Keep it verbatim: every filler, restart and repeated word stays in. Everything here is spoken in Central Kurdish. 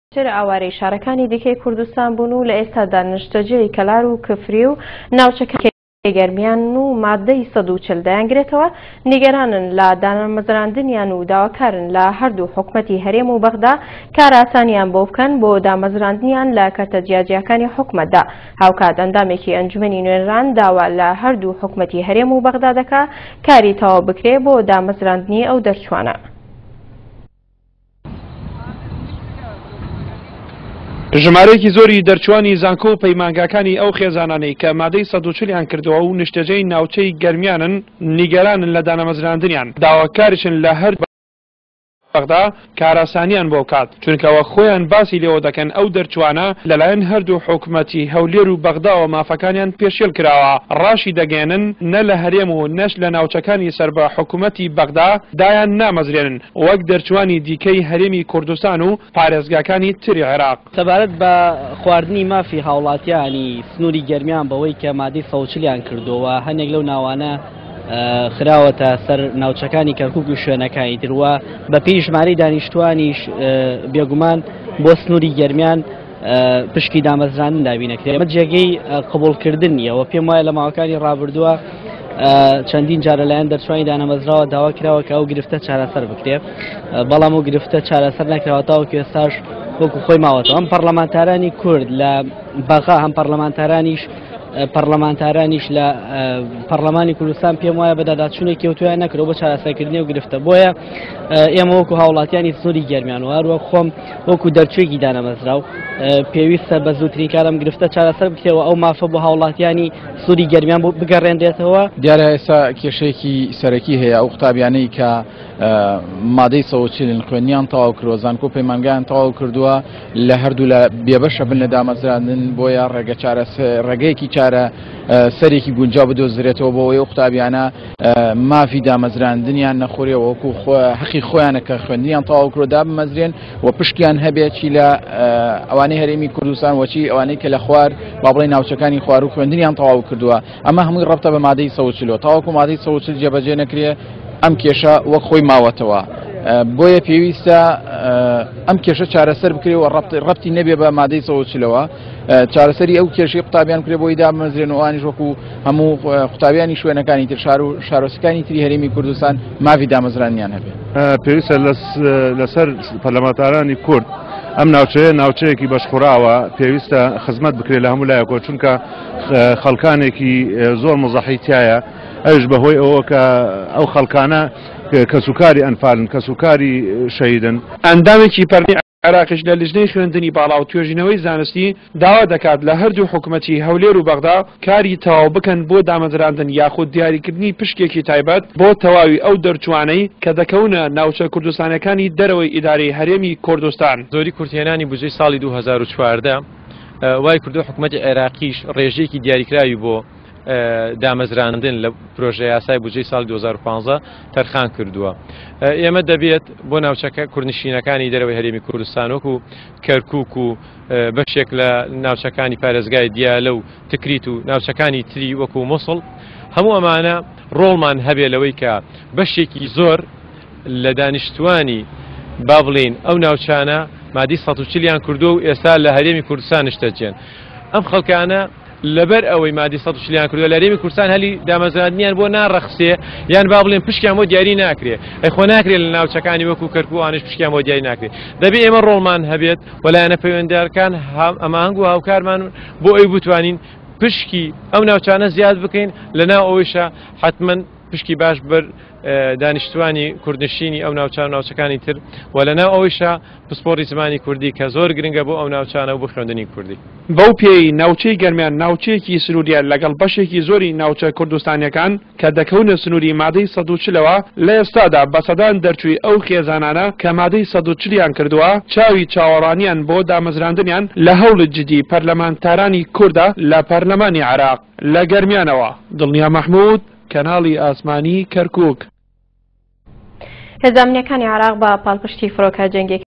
تر ئاوارەی شارەکانی دیکەی کوردستان بوون و لە ئێستادا نیشتەجێی کەلار و کفری و ناوچەکانی گەرمیان و مادەی سەد و چل دەیانگرێتەوە نیگەرانن لە دامەزراندنیان و داواکارن لە هەردوو حکومەتی هەرێم و بەغدا کار ئاسانیان بۆ بکەن بۆ دامەزراندنیان لە کەرتە جیاجیەکانی حکومەتدا. هاوکات ئەندامێکی ئەنجومەنی نوێنران داوا لە هەردوو حکومەتی هەرێم و بەغدا دەکا کاری تەواو بکرێ بۆ دامەزراندنی ئەو دەرچوانە. ژمارەیەکی زۆری دەرچوانی زانکۆ و پەیمانگاکانی ئەو خێزانانەی کە مادەی سەد و چلیان کردەوە و نیشتەجەی ناوچەی گەرمیانن نیگەرانن لە دانەمەزراندنیان داواکاریشن لە هەر بەغدا کاراسانیان بۆ بکات چونکەوە خۆیان باسی لێوە دەکەن ئەو دەرچوانە لەلایەن هەردوو حکومەتی هەولێر و بەغداوە مافەکانیان پێشێل کراوە ڕاشی دەگەێنن نە لە هەرێم و نەش لە ناوچەکانی سەر بە حکومەتی بەغدا دایان نامەزرێنن وەک دەرچوانی دیکەی هەرێمی کوردستان و پارێزگاکانی تری عێراق. سەبارەت بە خواردنی مافی هاوڵاتیانی سنووری گەرمیان بەوەی کە مادەی سەد و چلیان کردووە هەندێک لەو ناوانە خراوەتە سەر ناوچەکانی کەرکووک و شوێنەکانی تروە بە پێی ژمارەی دانیشتوانیش بێگومان بۆ سنووری گەرمیان پشکی دامەزراندن دابینەکرێت. ئەمە جێگەی قبولکردنیەوە پێم وایە لە ماوەکانی ڕابردووە چەندین جارە لایەن دەرچوانی دانەمەزراوە داوا کراوە کە ئەو گرفتە چارەسەر بکرێت بەڵام و گرفتە چارەسەر نەکراوەتەوە کە ئێستاش وەکو خۆی ماوەتەوە. ئەم پەرلەمانتارانی کورد لە بەغا هەم پەرلەمانتارانیش پەرلەمانتارانیش لە پەرلەمانی کوردستان پێم وایە بەداداچوونێکی کەوتویان نەکرەوە بۆ چارەسەرکردنی و گرفتە. بۆیە ئێمە وەکو هاوڵاتیانی سنووری گەرمیان و هەروە خۆم وەکو دەرچوێکی دانەمەزراو پێویستە بە زووترین کارم گرفتە چارەسەر بکرێەوە ئەو مافە بۆ هاوڵاتیانی سنووری گەرمیان بۆ بگەڕێنرێتەوە. دیارە ئێستا کێشەیەکی سەرەکی هەیە ئەو قوتابیانەی کە مادەی سەد و چل خوێنیان تەواو کردووە زانکۆ و پەیمانگایان تەواو کردووە لە هەردوو لە بێبەشە بن لە دامەزراندن بۆیە ڕێگە ڕێگەیەکی چارە سەرێکی گونجاو بدۆزرێتەوە بۆ ئەو قوتابیانە مافی دامەزراندنیان نەخۆرێەوە وەکو حەقی خۆیانە کە خوێندنیان تەواو کردووە بمەزرێن و پشتیان هەبێتی لە ئەوانەی هەرێمی کوردستان وەچی ئەوانەی کە لە خوار با بڵێ ناوچەکانی خوار و خوێندنیان تەواو کردووە. ئەمە هەمووی ڕەبتە بە مادەی سەد و چل تاوەکو مادەی سەد و چل جێبەجێ نەکرێ ئەم کێشە وەک خۆی ماوەتەوە. بۆیە پێویستە ئەم کێشە چارەسەر بکرێەوە ڕەبتی نەبێ بە مادەی سەد و چلەوە چارەسەری ئەو کێشەی قوتابیان کرێ بۆی دامەزرێن و ئەوانیش وەکو هەموو قوتابیانی شوێنەکانی تر شار و شارۆچکانی تری هەرێمی کوردستان مافی دامەزرانیان هەبێت. پێویستە لەسەر پەرلەمانتارانی کورد ئەم ناوچەیە ناوچەیەکی بەشخوراوە پێویستە خزمەت بکرێت لە هەموو لایەکۆ چونکە خەڵکانێکی زۆر مزەحیتایە ئەوش بەهۆی ئەوە کە ئەو خەڵکانە کەسوکاری ئەنفالن کەسوکاری شەیدن. ئەندامێکی پەرنی عێراقیش لە لیژنەی خوێندنی باڵا و توێژینەوەی زانستی داوا دەکات لە هەردوو حکومەتی هەولێر و بەغدا کاری تەواو بکەن بۆ دامەزراندن یاخود دیاریکردنی پشکێکی تایبەت بۆ تەواوی ئەو دەرچوانەی کە دەکەونە ناوچە کوردستانەکانی دەرەوەی ئیدارەی هەرێمی کوردستان. زۆری کورتێنانی بودجەی ساڵی دوو هەزار و چواردە وای کردو حکومەتی عێراقیش ڕێژەیەکی دیاریکراوی بۆ دامەزراندن لە پرۆژە یاسای بودجەی ساڵی دوو هەزار و پانزە تەرخان کردووە. ئێمە دەبێت بۆ ناوچەکە کوردنشینەکانی دەرەوەی هەرێمی کوردستان وەکو کەرکووک و بەشێک لە ناوچەکانی پارێزگای دیالە و تکریت و ناوچەکانی تری وەکو مووسڵ هەموو ئەمانە ڕۆڵمان هەبێ لەوەی کە بەشێکی زۆر لە دانیشتوانی با بڵێن ئەو ناوچانە مادەی سەد و چلیان کردووە و ئێستا لە هەرێمی کوردستان نیشتەجێن. ئەم خەڵکانە لەبەر ئەوەی مادەی سەد و چلیان کردووە لە هەرێمی کوردستان هەلی دامەزراندنیان بۆ ناڕەخسێ یان با بڵێن پشکیان بۆ دیاری ناکرێ ئەی خۆ ناکرێت لە ناوچەکانی وەکو کەرکووانش پشکیان بۆ دیاری ناکرێت. دەبێت ئێمە ڕۆڵمان هەبێت وەلایەنە پەیوەندیدارەکان ئەماهەنگ و هاوکارمان بۆ ئەوی بتوانین پشکی ئەو ناوچانە زیاد بکەین لەناو ئەوەیشە حتمما پشکی باش بەر دانیشتوانی کوردنشینی ئەو ناوچان و ناوچەکانی تر و لەناو ئەوەیشە پسپۆڕی زمانی کوردی کە زۆر گرنگە بۆ ئەو ناوچانە و بۆ خوێندنی کوردی. بەو پێی ناوچەی گەرمیان ناوچەیەکی سنووریە لەگەڵ بەشێکی زۆری ناوچە کوردستانیەکان کە دەکەونە سنووری مادەی سەد و چلەوە لە ئێستادا بەسەدان دەرچووی ئەو خێزانانە کە مادەی سەد و چلیان کردووە چاوی چاوەڕانیان بۆ دامەزراندنیان لە هەوڵ جدی پەرلەمانتارانی کوردە لە پەرلەمانی عێراق لە گەرمیانەوە. دڵنیا مەحموود، کەناڵی ئاسمانی کەرکووک. هێزانمنیەکانی عێراق بە پاڵپشتی فڕۆکە جەنگێکی